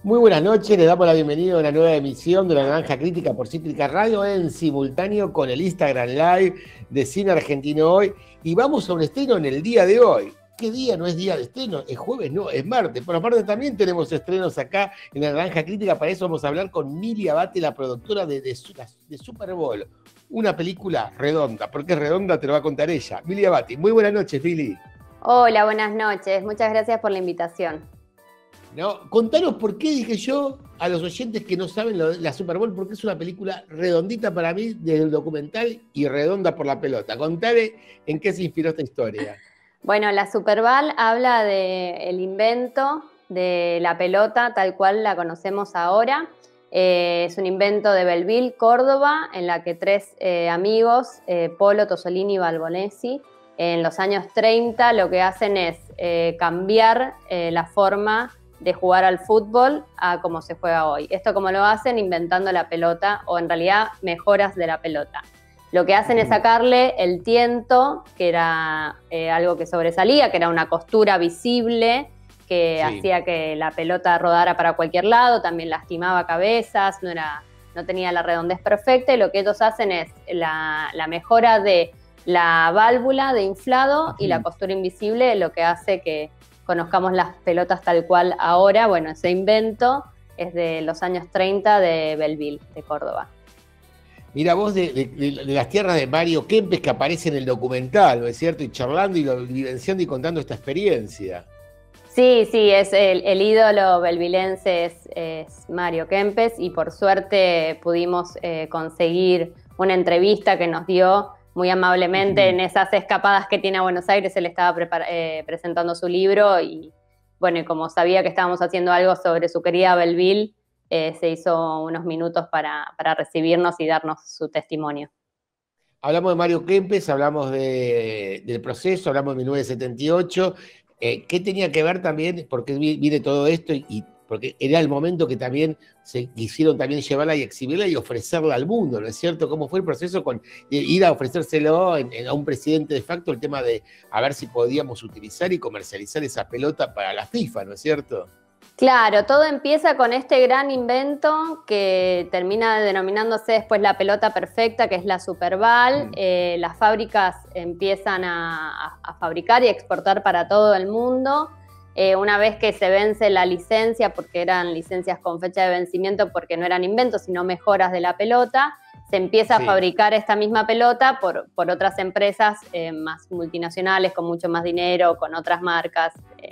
Muy buenas noches, le damos la bienvenida a una nueva emisión de La Naranja Crítica por Cítrica Radio en simultáneo con el Instagram Live de Cine Argentino Hoy. Y vamos a un estreno en el día de hoy. ¿Qué día no es día de estreno? ¿Es jueves? No, es martes. Por aparte también tenemos estrenos acá en La Naranja Crítica. Para eso vamos a hablar con Mili Abate, la productora de Super Bowl. Una película redonda. ¿Por qué es redonda? Te lo va a contar ella. Mili Abate. Muy buenas noches, Mili. Hola, buenas noches. Muchas gracias por la invitación. No, contanos por qué dije yo a los oyentes que no saben la Super Bowl, porque es una película redondita para mí desde el documental y redonda por la pelota. Contale en qué se inspiró esta historia. Bueno, la Super Bowl habla del invento de la pelota tal cual la conocemos ahora. Es un invento de Belleville, Córdoba, en la que tres amigos, Polo, Tosolini y Balbonesi, en los años 30 lo que hacen es cambiar la forma de jugar al fútbol a como se juega hoy. Esto como lo hacen inventando la pelota, o en realidad mejoras de la pelota. Lo que hacen es sacarle el tiento, que era algo que sobresalía, que era una costura visible, que hacía que la pelota rodara para cualquier lado, también lastimaba cabezas, no tenía la redondez perfecta, y lo que ellos hacen es la mejora de la válvula de inflado y la costura invisible, lo que hace que conozcamos las pelotas tal cual ahora. Bueno, ese invento es de los años 30 de Belleville, de Córdoba. Mira, vos de las tierras de Mario Kempes que aparece en el documental, ¿no es cierto? Y charlando y vivenciando y contando esta experiencia. Sí, es el ídolo belvilense es Mario Kempes, y por suerte pudimos conseguir una entrevista que nos dio muy amablemente en esas escapadas que tiene a Buenos Aires. Él estaba presentando su libro y bueno, y como sabía que estábamos haciendo algo sobre su querida Belleville, se hizo unos minutos para recibirnos y darnos su testimonio. Hablamos de Mario Kempes, hablamos del proceso, hablamos de 1978. ¿Qué tenía que ver también? Porque viene todo esto y porque era el momento que también se quisieron también llevarla y exhibirla y ofrecerla al mundo, ¿no es cierto? ¿Cómo fue el proceso con ir a ofrecérselo a un presidente de facto, el tema de a ver si podíamos utilizar y comercializar esa pelota para la FIFA, ¿no es cierto? Claro, todo empieza con este gran invento que termina denominándose después la pelota perfecta, que es la Super Bowl. Las fábricas empiezan a fabricar y exportar para todo el mundo. Una vez que se vence la licencia, porque eran licencias con fecha de vencimiento, porque no eran inventos, sino mejoras de la pelota, se empieza a fabricar esta misma pelota por otras empresas más multinacionales, con mucho más dinero, con otras marcas.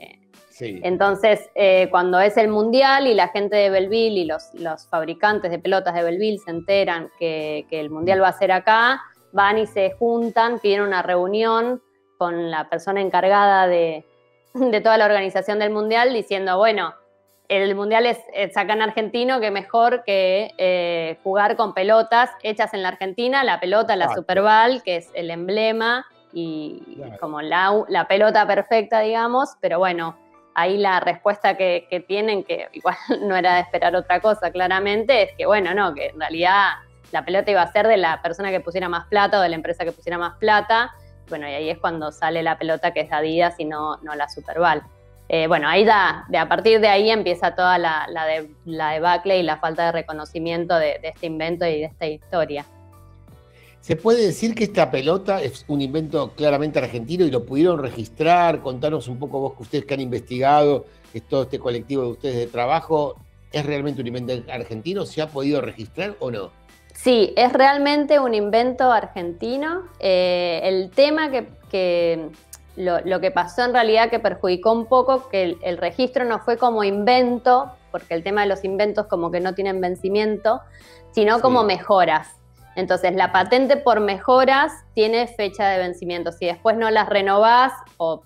Entonces, cuando es el Mundial y la gente de Belleville y los fabricantes de pelotas de Belleville se enteran que el Mundial va a ser acá, van y se juntan, piden una reunión con la persona encargada de toda la organización del Mundial, diciendo, bueno, el Mundial es acá en Argentina, que mejor que jugar con pelotas hechas en la Argentina, la pelota, la Super Bowl, que es el emblema y como la pelota perfecta, digamos, pero bueno, ahí la respuesta que tienen, que igual no era de esperar otra cosa, claramente, es que bueno, no, que en realidad la pelota iba a ser de la persona que pusiera más plata o de la empresa que pusiera más plata. Bueno, y ahí es cuando sale la pelota que es de Adidas y no la Super Bowl. Bueno, ahí a partir de ahí empieza toda la debacle y la falta de reconocimiento de este invento y de esta historia. ¿Se puede decir que esta pelota es un invento claramente argentino y lo pudieron registrar? Contanos un poco vos, que ustedes que han investigado, todo este colectivo de ustedes de trabajo, ¿es realmente un invento argentino? ¿Se ha podido registrar o no? Sí, es realmente un invento argentino. El tema que lo que pasó en realidad que perjudicó un poco, que el registro no fue como invento, porque el tema de los inventos como que no tienen vencimiento, sino como mejoras. Entonces, la patente por mejoras tiene fecha de vencimiento. Si después no las renovás o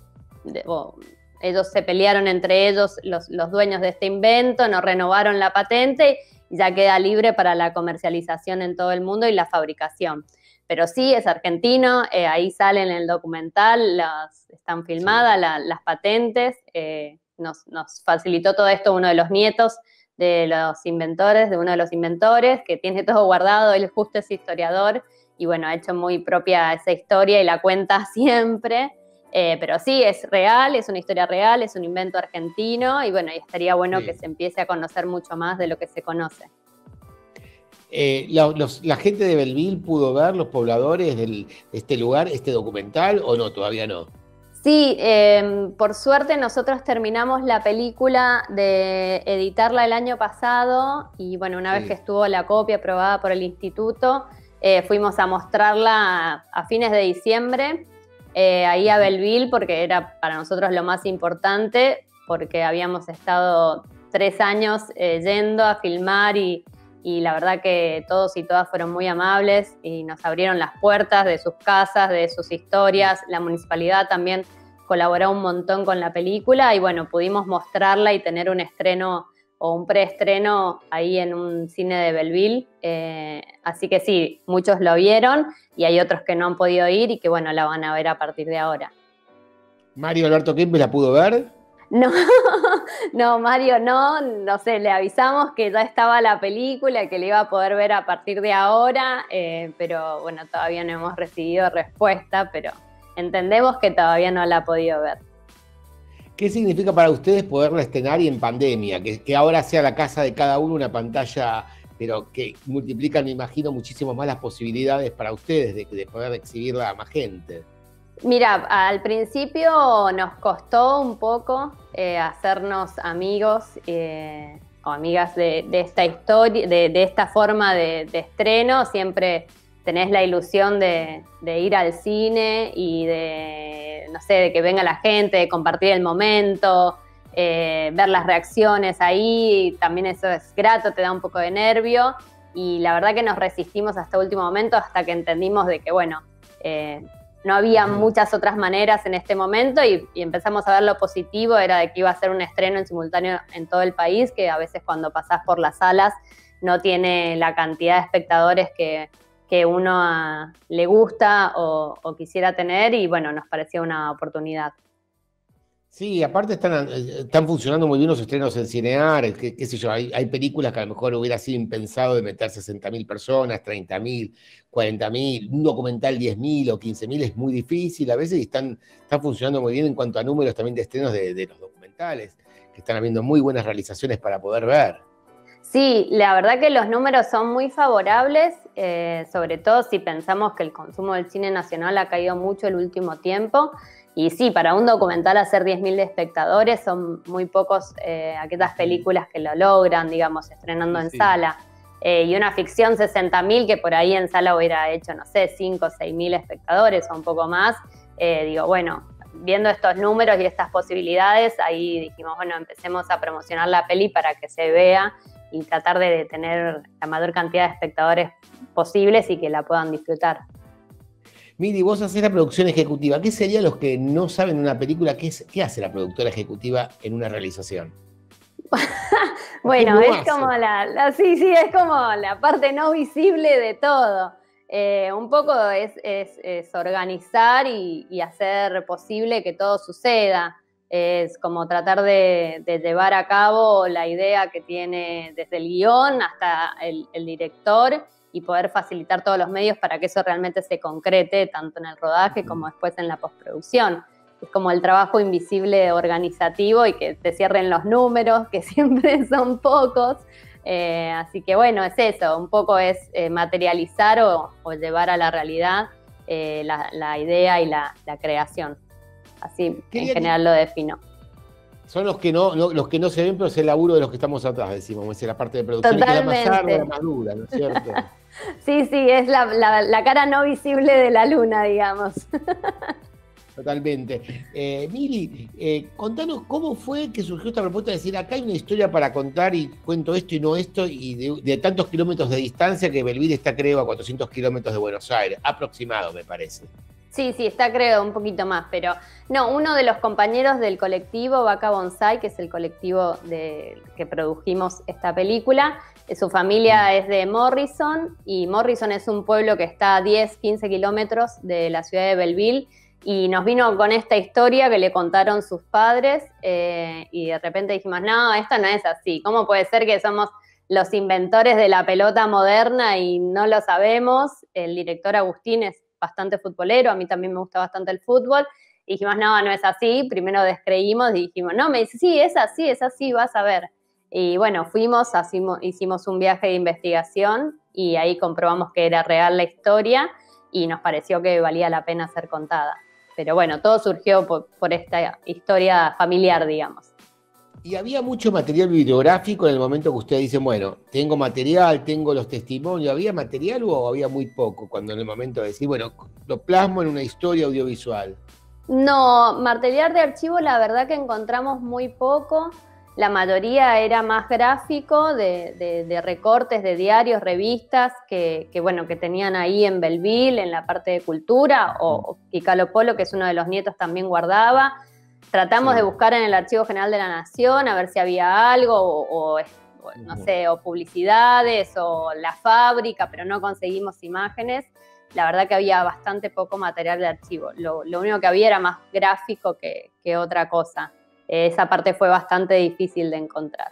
ellos se pelearon entre ellos, los dueños de este invento, no renovaron la patente y ya queda libre para la comercialización en todo el mundo y la fabricación. Pero sí, es argentino, ahí sale en el documental, están filmadas las patentes, nos facilitó todo esto uno de los nietos de uno de los inventores, que tiene todo guardado, él justo es historiador, y bueno, ha hecho muy propia esa historia y la cuenta siempre. Pero sí, es real, es una historia real, es un invento argentino y bueno, y estaría bueno que se empiece a conocer mucho más de lo que se conoce. ¿La gente de Belleville pudo ver, los pobladores de este lugar, este documental, o no? Todavía no. Sí, por suerte nosotros terminamos la película de editarla el año pasado y bueno, una vez que estuvo la copia aprobada por el instituto, fuimos a mostrarla a fines de diciembre, ahí a Belleville, porque era para nosotros lo más importante, porque habíamos estado 3 años yendo a filmar y la verdad que todos y todas fueron muy amables y nos abrieron las puertas de sus casas, de sus historias. La municipalidad también colaboró un montón con la película y bueno, pudimos mostrarla y tener un estreno o un preestreno ahí en un cine de Belleville. Así que sí, muchos lo vieron y hay otros que no han podido ir y que bueno, la van a ver a partir de ahora. ¿Mario Alberto Kempes la pudo ver? No, no, Mario, no sé, le avisamos que ya estaba la película, que le iba a poder ver a partir de ahora, pero bueno, todavía no hemos recibido respuesta, pero entendemos que todavía no la ha podido ver. ¿Qué significa para ustedes poderla estrenar y en pandemia? Que ahora sea la casa de cada uno una pantalla, pero que multiplican, me imagino, muchísimo más las posibilidades para ustedes de poder exhibirla a más gente. Mira, al principio nos costó un poco hacernos amigos o amigas de esta historia, de esta forma de estreno. Siempre tenés la ilusión de ir al cine y no sé, de que venga la gente, de compartir el momento, ver las reacciones ahí. También eso es grato, te da un poco de nervio. Y la verdad que nos resistimos hasta último momento, hasta que entendimos de que, bueno, no había muchas otras maneras en este momento y empezamos a ver lo positivo, era de que iba a ser un estreno en simultáneo en todo el país, que a veces cuando pasás por las salas no tiene la cantidad de espectadores que uno le gusta o quisiera tener y bueno, nos parecía una oportunidad. Sí, aparte están funcionando muy bien los estrenos en Cinear, qué sé yo, hay películas que a lo mejor hubiera sido impensado de meter 60.000 personas, 30.000, 40.000, un documental 10.000 o 15.000 es muy difícil a veces y están funcionando muy bien en cuanto a números también de estrenos de los documentales, que están habiendo muy buenas realizaciones para poder ver. Sí, la verdad que los números son muy favorables, sobre todo si pensamos que el consumo del cine nacional ha caído mucho el último tiempo. Y sí, para un documental hacer 10.000 espectadores son muy pocos aquellas películas que lo logran, digamos, estrenando en sala. Y una ficción 60.000 que por ahí en sala hubiera hecho, no sé, 5 o 6.000 espectadores o un poco más. Digo, bueno, viendo estos números y estas posibilidades, ahí dijimos, bueno, empecemos a promocionar la peli para que se vea y tratar de tener la mayor cantidad de espectadores posibles y que la puedan disfrutar. Miri, vos hacés la producción ejecutiva. ¿Qué serían los que no saben una película? ¿Qué hace la productora ejecutiva en una realización? Bueno, es como sí, es como la parte no visible de todo. Un poco es organizar y hacer posible que todo suceda. Es como tratar de llevar a cabo la idea que tiene desde el guión hasta el director y poder facilitar todos los medios para que eso realmente se concrete tanto en el rodaje como después en la postproducción. Es como el trabajo invisible organizativo y que te cierren los números, que siempre son pocos. Así que bueno, es eso, un poco es materializar o llevar a la realidad la idea y la creación. Así en general lo defino. Son los que no se ven, pero es el laburo de los que estamos atrás, decimos, es la parte de producción. Totalmente. Y que la más ardua, la más dura, ¿no es cierto? Sí, es la cara no visible de la luna, digamos. Totalmente. Miri, contanos cómo fue que surgió esta propuesta de decir, acá hay una historia para contar y cuento esto y no esto, y de tantos kilómetros de distancia que Belleville está, creo, a 400 kilómetros de Buenos Aires, aproximado, me parece. Sí, está creo un poquito más, pero no, uno de los compañeros del colectivo Vaca Bonsai, que es el colectivo que produjimos esta película, su familia es de Morrison, y Morrison es un pueblo que está a 10, 15 kilómetros de la ciudad de Belleville, y nos vino con esta historia que le contaron sus padres, y de repente dijimos, no, esto no es así, ¿cómo puede ser que somos los inventores de la pelota moderna y no lo sabemos? El director Agustín es bastante futbolero, a mí también me gusta bastante el fútbol, dijimos, no, no es así. Primero descreímos y dijimos, no, me dice, sí, es así, vas a ver. Y bueno, fuimos, hicimos un viaje de investigación y ahí comprobamos que era real la historia y nos pareció que valía la pena ser contada. Pero bueno, todo surgió por esta historia familiar, digamos. ¿Y había mucho material bibliográfico en el momento que ustedes dicen, bueno, tengo material, tengo los testimonios? ¿Había material o había muy poco cuando en el momento de decir, bueno, lo plasmo en una historia audiovisual? No, material de archivo la verdad que encontramos muy poco. La mayoría era más gráfico, de recortes de diarios, revistas bueno, que tenían ahí en Belleville, en la parte de cultura, o Calo Polo, que es uno de los nietos, también guardaba. Tratamos de buscar en el Archivo General de la Nación a ver si había algo, no sé, o publicidades, o la fábrica, pero no conseguimos imágenes. La verdad que había bastante poco material de archivo. Lo único que había era más gráfico que otra cosa. Esa parte fue bastante difícil de encontrar.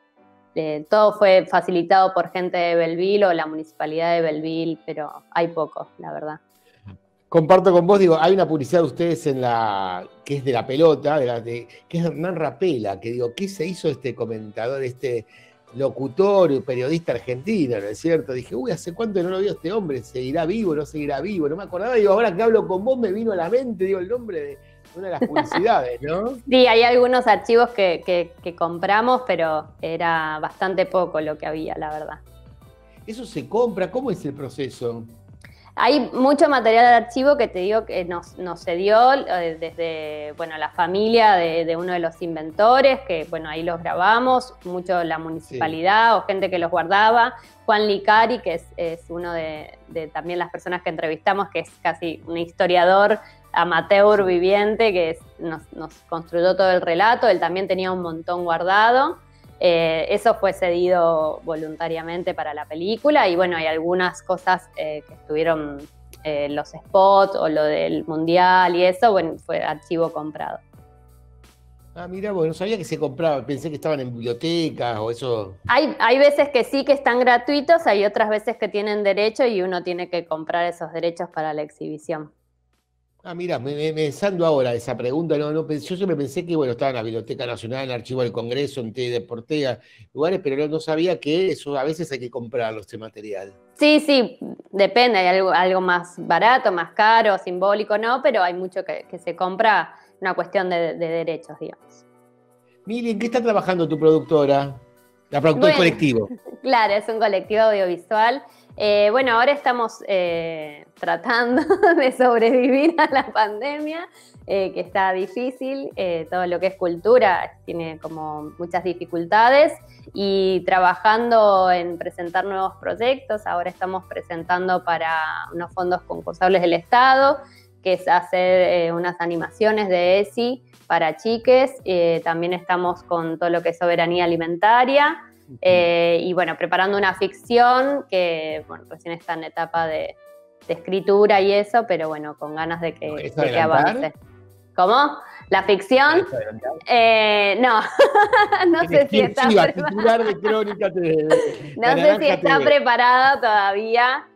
Todo fue facilitado por gente de Belleville o la municipalidad de Belleville, pero hay poco, la verdad. Comparto con vos, digo, hay una publicidad de ustedes que es de la pelota, que es Hernán Rapela, que digo, ¿qué se hizo este comentador, este locutor, periodista argentino, ¿no es cierto? Dije, uy, ¿hace cuánto no lo veo este hombre? ¿Seguirá vivo, no seguirá vivo? No me acordaba, digo, ahora que hablo con vos me vino a la mente, digo, el nombre de una de las publicidades, ¿no? Sí, hay algunos archivos que compramos, pero era bastante poco lo que había, la verdad. ¿Eso se compra? ¿Cómo es el proceso? Hay mucho material de archivo que te digo que nos cedió desde, bueno, la familia de uno de los inventores, que bueno, ahí los grabamos, mucho la municipalidad o gente que los guardaba. Juan Licari, que es uno de también las personas que entrevistamos, que es casi un historiador amateur viviente, que nos construyó todo el relato. Él también tenía un montón guardado. Eso fue cedido voluntariamente para la película y bueno, hay algunas cosas que estuvieron, los spots o lo del mundial y eso, bueno, fue archivo comprado. Ah, mira, bueno, no sabía que se compraba, pensé que estaban en bibliotecas o eso. Hay veces que sí que están gratuitos, hay otras veces que tienen derecho y uno tiene que comprar esos derechos para la exhibición. Ah, mira, pensando ahora esa pregunta, yo siempre pensé que, bueno, estaba en la Biblioteca Nacional, en el Archivo del Congreso, en TED Deportea, lugares, pero no sabía que eso a veces hay que comprarlo, este material. Sí, depende, hay algo más barato, más caro, simbólico, no, pero hay mucho que se compra, una cuestión de derechos, digamos. Mili, ¿en qué está trabajando tu productora? La productora del colectivo. Claro, es un colectivo audiovisual. Bueno, ahora estamos tratando de sobrevivir a la pandemia, que está difícil. Todo lo que es cultura tiene como muchas dificultades y trabajando en presentar nuevos proyectos. Ahora estamos presentando para unos fondos concursables del Estado, que es hacer unas animaciones de ESI para chiques. También estamos con todo lo que es soberanía alimentaria. Y bueno, preparando una ficción que bueno, recién está en etapa de escritura y eso, pero bueno, con ganas de que avance. ¿Cómo? ¿La ficción? No, no sé si está preparada todavía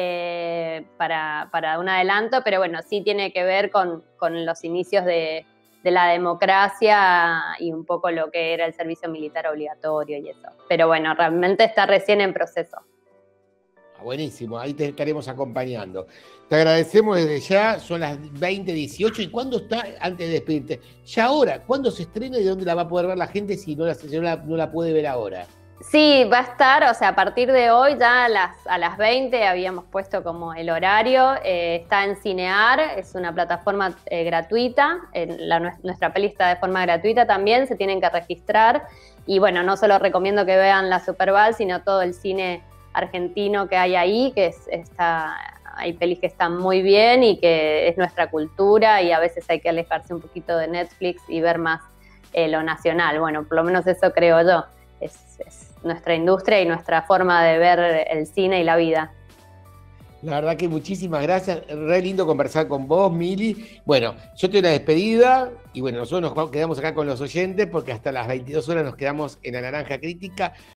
para un adelanto, pero bueno, sí tiene que ver con los inicios de la democracia y un poco lo que era el servicio militar obligatorio y eso. Pero bueno, realmente está recién en proceso. Buenísimo, ahí te estaremos acompañando. Te agradecemos desde ya, son las 20:18. ¿Y cuándo está, antes de despedirte? Ya ahora, ¿cuándo se estrena y dónde la va a poder ver la gente si no la puede ver ahora? Sí, va a estar, o sea, a partir de hoy, ya a las 20 habíamos puesto como el horario. Está en Cinear, es una plataforma gratuita. Nuestra peli está de forma gratuita también, se tienen que registrar. Y bueno, no solo recomiendo que vean la Superval, sino todo el cine argentino que hay ahí, que hay pelis que están muy bien y que es nuestra cultura y a veces hay que alejarse un poquito de Netflix y ver más lo nacional. Bueno, por lo menos eso creo yo. Es nuestra industria y nuestra forma de ver el cine y la vida. La verdad que muchísimas gracias, re lindo conversar con vos, Mili. Bueno, yo te doy la despedida y bueno, nosotros nos quedamos acá con los oyentes porque hasta las 22 horas nos quedamos en La Naranja Crítica.